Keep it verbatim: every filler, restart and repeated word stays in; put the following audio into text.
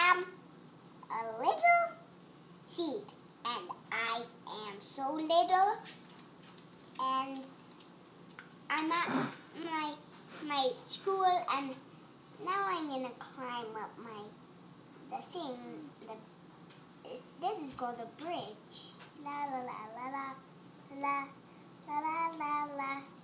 am a little seed, and I am so little, and I'm at my my school, and now I'm gonna climb up my the thing. The this is called a bridge. La la la la la la la la la la.